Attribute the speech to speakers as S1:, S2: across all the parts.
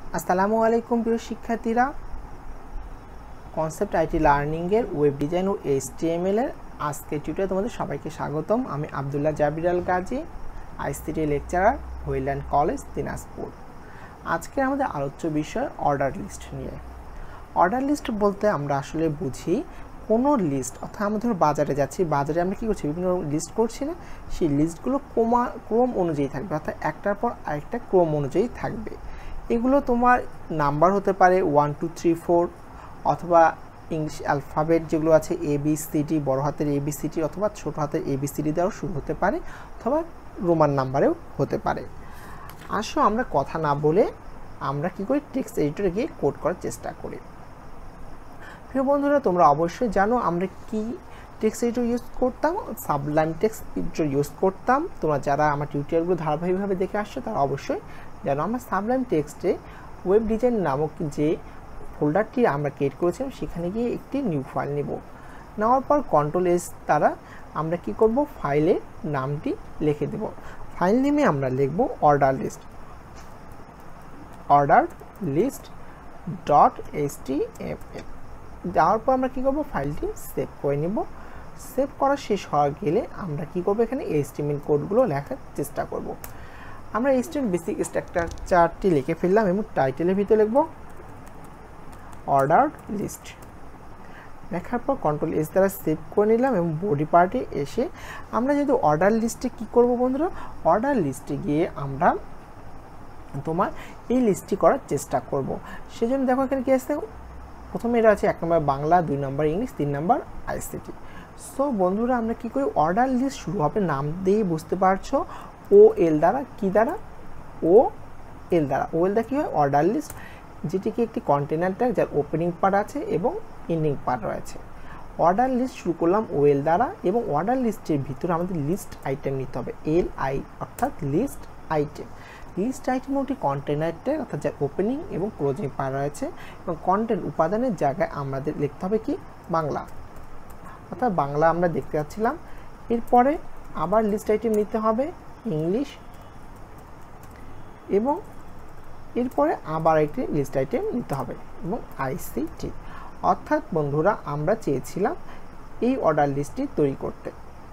S1: আসসালামু আলাইকুম প্রিয় শিক্ষার্থীরা, কনসেপ্ট আইটি লার্নিং এর ওয়েব ডিজাইন ও HTML এর আজকের টিউটোরিয়ালে তোমাদের সবাইকে স্বাগতম। আমি Abdullah Jabir Al Gazi, ICT lecturer, Holyland college, Dinajpur. আজকে আমাদের আলোচ্য বিষয় অর্ডার লিস্ট নিয়ে। অর্ডার লিস্ট বলতে আমরা আসলে বুঝি কোনো লিস্ট, অর্থাৎ আমরা ধরো বাজারে যাচ্ছি, বাজারে আমরা কী করছি, বিভিন্ন লিস্ট করছি না, সেই লিস্টগুলো ক্রম অনুযায়ী থাকবে, অর্থাৎ একটার পর আরেকটা ক্রম অনুযায়ী থাকবে। এগুলো তোমার নাম্বার হতে পারে 1 2 3 4, অথবা ইংলিশ অ্যালফাবেট যেগুলো আছে ABCD, বড় হাতের ABCD অথবা ছোট হাতের ABCD দ্বারাও শুরু হতে পারে, অথবা রোমান নাম্বারেও হতে পারে। আসো আমরা কথা না বলে আমরা কি করি, টেক্সট এডিটরে গিয়ে কোড করার চেষ্টা করি। প্রিয় বন্ধুরা, তোমরা অবশ্যই জানো আমরা কি টেক্সট এডিটর ইউজ করতাম, সাবলাইম টেক্সট এডিটর ইউজ করতাম। তোমরা যারা আমার টিউটোরিয়ালগুলো ধারাবাহিকভাবে দেখে আসছো তারা অবশ্যই জানো আমরা সাবলাইম টেক্সটে ওয়েব ডিজাইন নামক যে ফোল্ডারটি আমরা ক্রিয়েট করেছিলাম সেখানে গিয়ে একটি নিউ ফাইল নেব। নেওয়ার পর Ctrl+S দ্বারা আমরা কি করব, ফাইলের নামটি লিখে দেব। ফাইল নেমে আমরা লিখব অর্ডার লিস্ট .html। যাওয়ার পর আমরা কি করব, ফাইলটি সেভ করে নেব। সেভ করা শেষ হওয়া গেলে আমরা কি করব, এখানে HTML কোডগুলো লেখার চেষ্টা করব। আমরা HTML বেসিক স্ট্রাকচারটি লিখে ফেললাম এবং টাইটেলের ভিতরে লিখব অর্ডার লিস্ট। লেখার পর Ctrl+S দ্বারা সেভ করে নিলাম এবং বডি পার্টে এসে আমরা যেহেতু অর্ডার লিস্টে কি করব বন্ধুরা, অর্ডার লিস্টে গিয়ে আমরা তোমার এই লিস্টটি করার চেষ্টা করব। সেজন্য দেখো এখানে কি আছে, প্রথমে এটা আছে 1 নম্বর বাংলা, 2 নম্বর ইংলিশ, 3 নম্বর ICT। সো বন্ধুরা আমরা কি করি, অর্ডার লিস্ট শুরু হবে নাম দিয়ে, বুঝতে পারছো, OL দ্বারা, কি দ্বারা, OL দ্বারা। OL দ্বারা কি হয়, অর্ডার লিস্ট, যেটিকে একটি কন্টেনার ট্যাগ যার ওপেনিং পার্ট আছে এবং এন্ডিং পার্ট রয়েছে। অর্ডার লিস্ট শুরু করলাম OL দ্বারা এবং অর্ডার লিস্টের ভিতরে আমাদের লিস্ট আইটেম নিতে হবে, LI, অর্থাৎ লিস্ট আইটেম। লিস্ট আইটেম একটি কন্টেনার ট্যাগ, অর্থাৎ যার ওপেনিং এবং ক্লোজিং পার্ট রয়েছে, এবং কন্টেন্ট উপাদানের জায়গায় আমাদের লিখতে হবে কি, বাংলা, অর্থাৎ বাংলা আমরা দেখতে পাচ্ছিলাম। এরপরে আবার লিস্ট আইটেম নিতে হবে ইংলিশ, এবং এরপরে আবার একটি লিস্ট আইটেম নিতে হবে এবং ICT। অর্থাৎ বন্ধুরা আমরা চেয়েছিলাম এই অর্ডার লিস্টটি তৈরি করতে।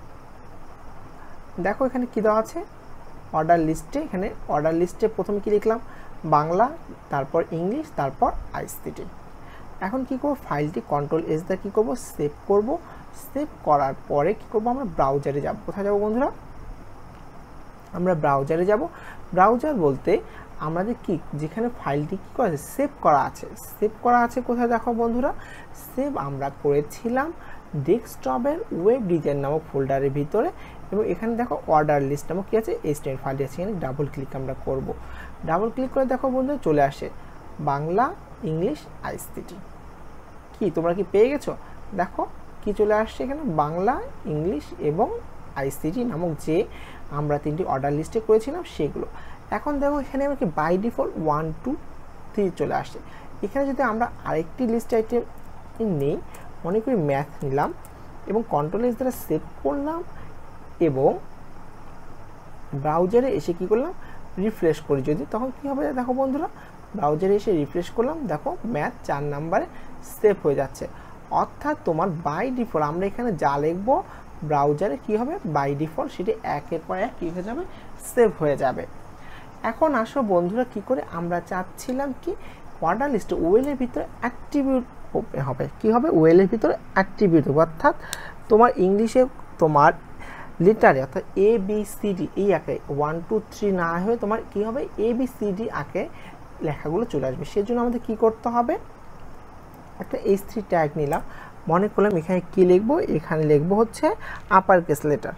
S1: দেখো এখানে কি দেওয়া আছে অর্ডার লিস্টে, এখানে অর্ডার লিস্টে প্রথমে কি লিখলাম, বাংলা, তারপর ইংলিশ, তারপর ICT। এখন কি করব, ফাইলটি Ctrl+S দিয়ে কি করব, সেভ করব। সেভ করার পরে কি করব, আমরা ব্রাউজারে যাব। কোথায় যাব বন্ধুরা, আমরা ব্রাউজারে যাব। ব্রাউজার বলতে আমাদের কি, যেখানে ফাইলটি কি করা আছে, সেভ করা আছে কোথায় দেখো বন্ধুরা, সেভ আমরা করেছিলাম ডেস্কটপের ওয়েব ডিজাইন নামক ফোল্ডারের ভিতরে, এবং এখানে দেখো অর্ডার লিস্ট নামক কি আছে, HTML ফাইলটি আছে। এখানে ডাবল ক্লিক আমরা করব। ডাবল ক্লিক করে দেখো বন্ধুরা চলে আসে বাংলা, ইংলিশ, ICT। কি তোমরা কি পেয়ে গেছো, দেখো কি চলে আসছে এখানে, বাংলা, ইংলিশ এবং ICT নামক যে আমরা 3টি অর্ডার লিস্টে করেছিলাম সেগুলো। এখন দেখো এখানে আমরা কি বাই ডিফল্ট 1 2 3 চলে আসছে। এখানে যদি আমরা আরেকটি লিস্ট আইটেম নেই, মনে করি ম্যাথ নিলাম এবং Ctrl+S দ্বারা সেভ করলাম এবং ব্রাউজারে এসে কি করলাম, রিফ্রেশ করি যদি, তখন কি হবে দেখো বন্ধুরা, ব্রাউজারে এসে রিফ্রেশ করলাম, দেখো ম্যাথ 4 নম্বরে সেভ হয়ে যাচ্ছে। অর্থাৎ তোমার বাই ডিফল্ট আমরা এখানে যা লিখবো ব্রাউজারে কি হবে, বাই ডিফল্ট সেটি একের পর এক কি হয়ে যাবে, সেভ হয়ে যাবে। এখন আসো বন্ধুরা কি করে, আমরা চাচ্ছিলাম কি অর্ডার লিস্টে OL এর ভিতরে অ্যাট্রিবিউট হবে, কি হবে, OL এর ভিতরে অ্যাট্রিবিউট হবে, অর্থাৎ তোমার ইংলিশে তোমার লেটারে, অর্থাৎ ABCD এই আঁকে 1 2 3 না হয়ে তোমার কি হবে, ABCD আঁকে লেখাগুলো চলে আসবে। সেজন্য আমাদের কি করতে হবে, একটা H3 ট্যাগ নিলাম, মনে করলাম এখানে কি লিখবো, এখানে লিখবো হচ্ছে upper case letter,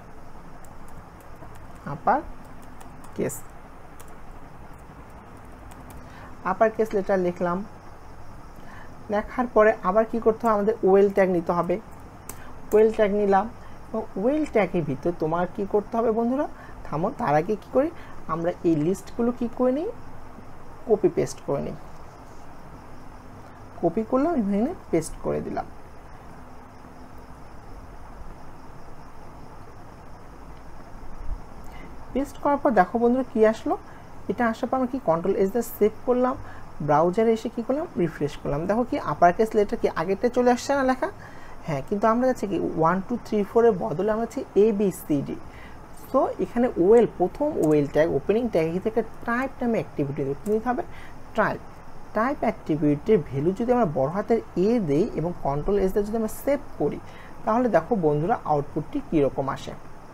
S1: upper case letter লিখলাম। লেখার পরে আবার কি করতে হবে, আমাদের OL ট্যাগ নিতে হবে। OL ট্যাগ নিলাম এবং OL ট্যাগের ভিতরে তোমার কি করতে হবে বন্ধুরা, থামো, তার আগে কি করি, আমরা এই লিস্টগুলো কি করে নিই, কপি পেস্ট করে নিই। কপি করলাম এবং এখানে পেস্ট করে দিলাম। পেস্ট করার পর দেখো বন্ধুরা কি আসলো, এটা আসার পর আমরা কি Ctrl+S দিয়ে সেভ করলাম, ব্রাউজারে এসে কী করলাম, রিফ্রেশ করলাম। দেখো কি আপার কেস লেটার কি আগেরটা চলে আসছে না লেখা? হ্যাঁ, কিন্তু আমরা যাচ্ছি কি 1 2 3 4 এর বদলে আমরা যাচ্ছি ABCD। সো এখানে ওয়েল, প্রথম ওয়েল ট্যাগ, ওপেনিং ট্যাগ থেকে টাইপ নামে অ্যাক্টিভিটি দেবো। কী নিতে হবে? টাইপ। টাইপ অ্যাক্টিভিটির ভ্যালু যদি আমরা বড় হাতের এ দেই এবং কন্ট্রোল এস দিয়ে যদি আমরা সেভ করি, তাহলে দেখো বন্ধুরা আউটপুটটি কীরকম আসে।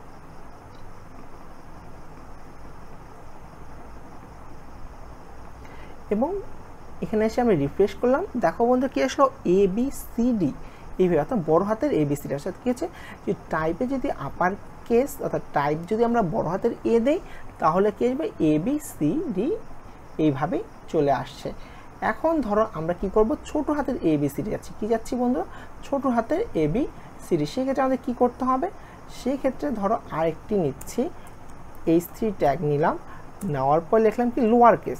S1: এবং এখানে এসে আমি রিফ্রেশ করলাম, দেখো বন্ধু কী আসলো, ABCD এইভাবে, অর্থাৎ বড় হাতের ABCD। অর্থাৎ কী হচ্ছে যে টাইপে যদি আপার কেস অর্থাৎ টাইপ যদি আমরা বড় হাতের এ দেই, তাহলে কী আসবে ABCD এইভাবেই চলে আসছে। এখন ধরো আমরা কি করব, ছোট হাতের ABCD যাচ্ছি। কি যাচ্ছি বন্ধুরা? ছোট হাতের ABCD। সেক্ষেত্রে আমাদের কী করতে হবে? সেক্ষেত্রে ধরো আরেকটি নিচ্ছি, H3 ট্যাগ নিলাম, নেওয়ার পর লিখলাম কি lower case,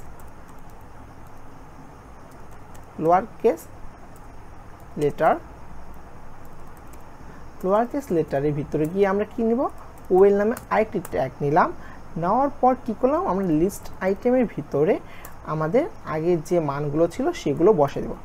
S1: lower case letter. Lower case লেটারের ভিতরে গিয়ে আমরা কি নিব, ওয়েল নামে আরেকটি ট্যাগ নিলাম। নেওয়ার পর কী করলাম, আমরা লিস্ট আইটেমের ভিতরে আমাদের আগের যে মানগুলো ছিল সেগুলো বসে দেব।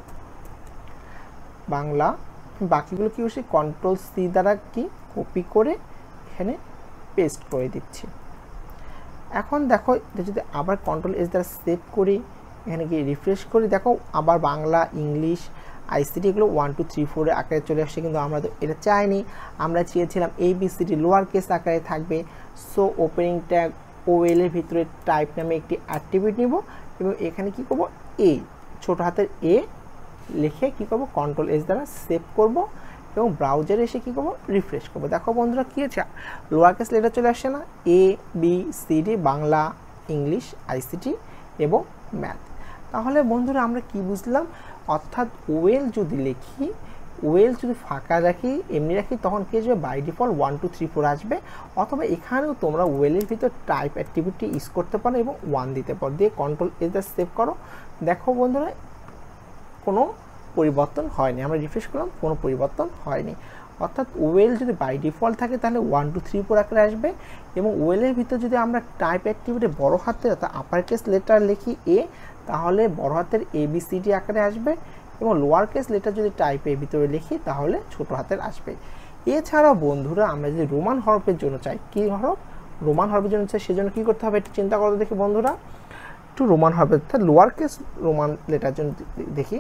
S1: বাংলা, বাকিগুলো কি করছি, কন্ট্রোল সি দ্বারা কি কপি করে এখানে পেস্ট করে দিচ্ছি। এখন দেখো এটা যদি আবার কন্ট্রোল এস দ্বারা সেভ করি, এখানে গিয়ে রিফ্রেশ করি, দেখো আবার বাংলা, ইংলিশ, ICT এগুলো 1 2 3 4 এর আকারে চলে আসছে। কিন্তু আমরা তো এটা চাইনি, আমরা চেয়েছিলাম ABCD লোয়ার কেস আকারে থাকবে। সো ওপেনিং ট্যাগ ওয়েলের ভিতরে টাইপ নামে একটি অ্যাট্রিবিউট নিব এবং এখানে কি করব, এ ছোট হাতের এ লিখে কি করব, কন্ট্রোল এস দ্বারা সেভ করব এবং ব্রাউজারে এসে কি করব, রিফ্রেশ করব। দেখো বন্ধুরা কি হচ্ছে, লোয়ার কেস লেটার চলে আসছে না, ABCD বাংলা, ইংলিশ, ICT এবং ম্যাথ। তাহলে বন্ধুরা আমরা কি বুঝলাম, অর্থাৎ ওয়েল যদি লিখি, ওয়েল যদি ফাঁকা রাখি, এমনি রাখি, তখন কি আসবে, বাই ডিফল্ট 1 2 3 4 আসবে। অথবা এখানেও তোমরা ওয়েলের ভিতর টাইপ অ্যাক্টিভিটি ইউজ করতে পারো এবং 1 দিতে পারো, দিয়ে কন্ট্রোল এস দ্বারা সেভ করো। দেখো বন্ধুরা কোনো পরিবর্তন হয়নি, আমরা রিফ্রেশ করলাম, কোনো পরিবর্তন হয়নি। অর্থাৎ ওয়েল যদি বাই ডিফল্ট থাকে তাহলে 1 2 3 4 আকারে আসবে এবং ওয়েলের ভিতর যদি আমরা টাইপ অ্যাক্টিভিটি বড় হাতের অর্থাৎ আপার কেস লেটার লিখি এ, তাহলে বড় হাতের ABCD আকারে আসবে এবং লোয়ার কেস লেটার যদি টাইপের ভিতরে লিখি তাহলে ছোট হাতের আসবে। এছাড়াও বন্ধুরা আমরা যদি রোমান হরফের জন্য চাই, কি হরফ, রোমান হরফের জন্য চাই, সেজন্য কী করতে হবে একটু চিন্তা করতে দেখি বন্ধুরা। একটু রোমান হরফের অর্থাৎ লোয়ার কেস রোমান লেটার জন্য দেখি।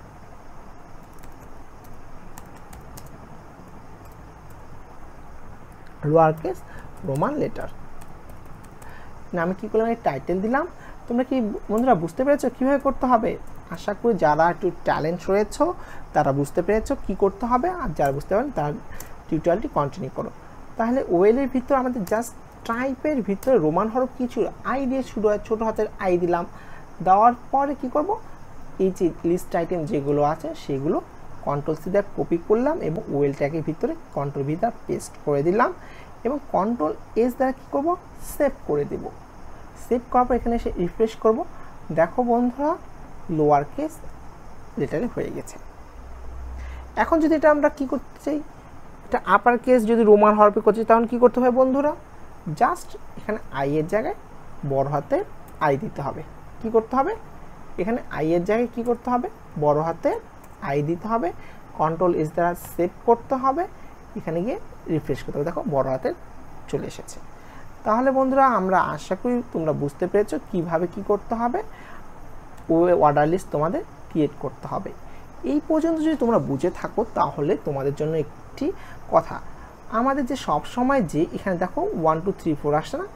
S1: লোয়ার কেস রোমান লেটার না, আমি কী করলাম, এই টাইটেল দিলাম। তোমরা কি বন্ধুরা বুঝতে পেরেছো কীভাবে করতে হবে? আশা করি যারা একটু ট্যালেন্ট রয়েছে তারা বুঝতে পেরেছো কী করতে হবে, আর যারা বুঝতে পারেন তারা টিউটোরিয়ালটি কন্টিনিউ করো। তাহলে ওয়েলের ভিতরে আমাদের জাস্ট টাইপের ভিতরে রোমান হরফ কিছু আই দিয়ে শুরু হয়, ছোটো হাতের আই দিলাম। দেওয়ার পরে কি করব, এই যে লিস্ট আইটেম যেগুলো আছে সেগুলো কন্ট্রোল সি দিয়ে কপি করলাম এবং ওয়েল ট্যাগের ভিতরে কন্ট্রোল ভি দ্বারা পেস্ট করে দিলাম এবং কন্ট্রোল এস দ্বারা কী করবো, সেভ করে দেব। সেভ করার পর এখানে এসে রিফ্রেশ করব। দেখো বন্ধুরা লোয়ার কেস লেটারে হয়ে গেছে। এখন যদি এটা আমরা কী করতে চাই, এটা আপার কেস যদি রোমান হরফে করছি, তখন কী করতে হবে বন্ধুরা, জাস্ট এখানে আই এর জায়গায় বড় হাতে আই দিতে হবে। কি করতে হবে, এখানে আই এর জায়গায় কী করতে হবে, বড় হাতে আই দিতে হবে, কন্ট্রোল এস দ্বারা সেভ করতে হবে, এখানে গিয়ে রিফ্রেশ করতে হবে। দেখো বড় হাতে চলে এসেছে। তাহলে বন্ধুরা আমরা আশা করি তোমরা বুঝতে পেরেছো কিভাবে কি করতে হবে, অর্ডার লিস্ট তোমাদের ক্রিয়েট করতে হবে। এই পর্যন্ত যদি তোমরা বুঝে থাকো তাহলে তোমাদের জন্য একটি কথা, আমাদের যে সব সময় যে এখানে দেখো 1 2 3 4 আসছে না,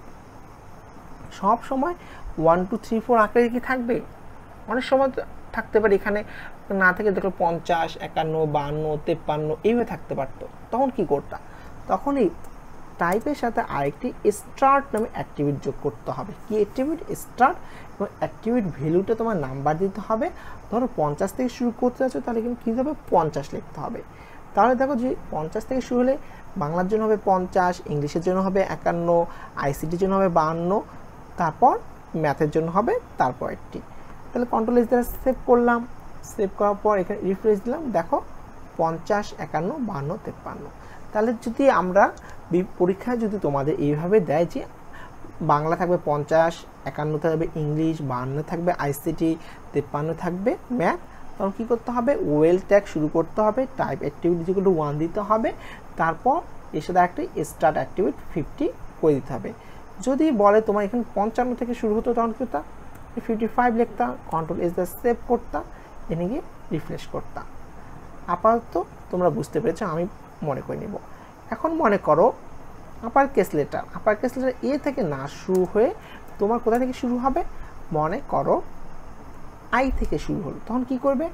S1: সব সময় 1 2 3 4 আকারে কি থাকবে, অনেক সময় থাকতে পারে এখানে না থেকে দেখো 50 51 52 53 এইভাবে থাকতে পারতো। তখন কি করতাম, তখন এই টাইপের সাথে আরেকটি স্টার্ট নামে অ্যাট্রিবিউট যোগ করতে হবে। কি অ্যাট্রিবিউট, স্টার্ট, এবং অ্যাট্রিবিউট ভ্যালুটা তোমার নাম্বার দিতে হবে। ধরো 50 থেকে শুরু করতে যাচ্ছ তাহলে কিন্তু কী হবে, 50 লিখতে হবে। তাহলে দেখো যে 50 থেকে শুরু হলে বাংলার জন্য হবে 50, ইংলিশের জন্য হবে 51, ICTর জন্য হবে 52, তারপর ম্যাথের জন্য হবে তারপরেরটি। তাহলে কন্ট্রোল এস দ্বারা সেভ করলাম, সেভ করার পর এখানে রিফ্রেশ দিলাম, দেখো 50 51 52 53। তাহলে যদি আমরা পরীক্ষায় যদি তোমাদের এইভাবে দেয় যে বাংলা থাকবে 50, 51 থাকবে ইংলিশ, 52 থাকবে ICT, 53 থাকবে ম্যাথ, তখন কী করতে হবে ওয়েল ট্যাগ শুরু করতে হবে, টাইপ অ্যাক্টিভিটি ইকুয়াল টু 1 দিতে হবে, তারপর এর সাথে একটা স্টার্ট অ্যাক্টিভিটি 50 করে দিতে হবে। যদি বলে তোমার এখানে 55 থেকে শুরু হতো তখন কি হতো 55 লিখতাম, কন্ট্রোল এস দিয়ে সেভ করতাম, এনে গিয়ে রিফ্রেশ করতাম। আপাতত তোমরা বুঝতে পেরেছো, আমি মনে করে নিব। এখন মনে করো আপার কেস লেটার এ থেকে না শুরু হয়ে তোমার কোথা থেকে শুরু হবে, মনে করো আই থেকে শুরু হলো, তখন কি করবে,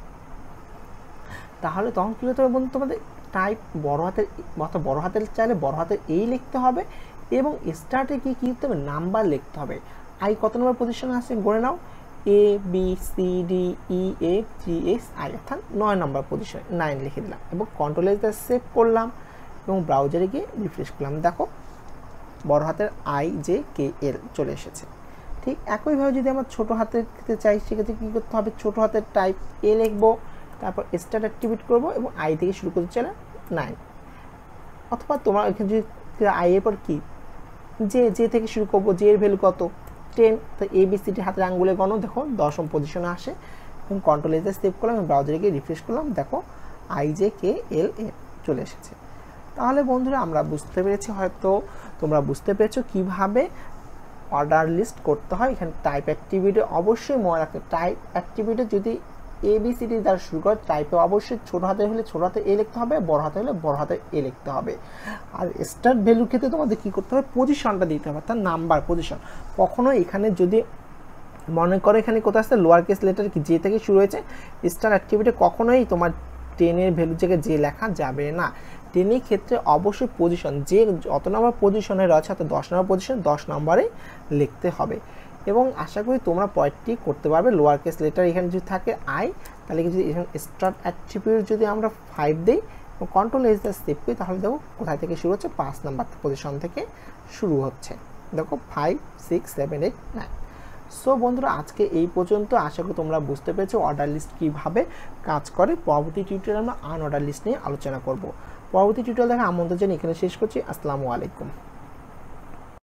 S1: তাহলে তখন কী হতে হবে বন্ধু, তোমাদের টাইপ বড় হাতের চাইলে বড় হাতের এই লিখতে হবে এবং স্টার্টে গিয়ে কী লিখতে হবে নাম্বার লিখতে হবে। আই কত নম্বর পজিশনে আছে গণে নাও, A B C D E F G H I, অর্থাৎ 9 নম্বর পজিশনে 9 লিখে দিলাম এবং কন্ট্রোল এস দিয়ে সেভ করলাম এবং ব্রাউজারে গিয়ে রিফ্রেশ করলাম। দেখো বড় হাতের আই জে কে এল চলে এসেছে। ঠিক একইভাবে যদি আমরা ছোটো হাতের ক্ষেত্রে চাই সেক্ষেত্রে কী করতে হবে, ছোটো হাতের টাইপ এ লিখবো, তারপর স্টার্ট অ্যাক্টিভেট করবো এবং আই থেকে শুরু করতে চাইলে 9, অথবা তোমার এখানে যদি আই এর পর কি জে থেকে শুরু করবো, জে এর ভ্যালু কত 10, তো এ বি সি ডি হাতের আঙ্গুলে গণ, দেখো 10ম পজিশনে আসে এবং কন্ট্রোল এস দিয়ে সেভ করলাম এবং ব্রাউজারে গিয়ে রিফ্রেশ করলাম, দেখো আই জে কে এল এ চলে এসেছে। তাহলে বন্ধুরা আমরা বুঝতে পেরেছি, হয়তো তোমরা বুঝতে পেরেছো কীভাবে অর্ডার লিস্ট করতে হয়। এখানে টাইপ অ্যাক্টিভিটি অবশ্যই মনে রাখতে, টাইপ অ্যাক্টিভিটি যদি এ বি সি ডি দ্বারা শুরু করে টাইপে অবশ্যই ছোটো হাতে হলে ছোটো হাতে এ লিখতে হবে, বড় হাতে হলে বড় হাতে এ লিখতে হবে। আর স্টার্ট ভ্যালুর ক্ষেত্রে তোমাদের কী করতে হবে, পজিশনটা দিতে হবে, তার নাম্বার পজিশন। কখনো এখানে যদি মনে করো এখানে কোথায় আসছে লোয়ার কেস লেটার কি জে থেকে শুরু হয়েছে, স্টার্ট অ্যাক্টিভিটি কখনোই তোমার 10-এর ভ্যালু জায়গায় যে লেখা যাবে না। 10-এর ক্ষেত্রে অবশ্যই পজিশন, যে যত নম্বর পজিশনে রয়েছে অর্থাৎ 10 নম্বর পজিশন 10 নম্বরে লিখতে হবে। এবং আশা করি তোমরা পয়েন্টটি করতে পারবে। লোয়ার কেস লেটার এখানে যদি থাকে আই, তাহলে যদি এখানে স্টার্ট অ্যাট্রিবিউট যদি আমরা 5 দিই এবং কন্ট্রোল এস দিয়ে সেভ করি, তাহলে দেখো কোথায় থেকে শুরু হচ্ছে 5 নাম্বার পজিশন থেকে শুরু হচ্ছে, দেখো 5 6 7 8 9। সো বন্ধুরা আজকে এই পর্যন্ত, আশা করি তোমরা বুঝতে পেরেছো অর্ডার লিস্ট কীভাবে কাজ করে। পরবর্তী টিউটোরিয়ালে আমরা আনঅর্ডার লিস্ট নিয়ে আলোচনা করব। পরবর্তী টিউটোরিয়াল দেখা আমন্ত্রণ জানিয়ে এখানে শেষ করছি। আসসালামু আলাইকুম।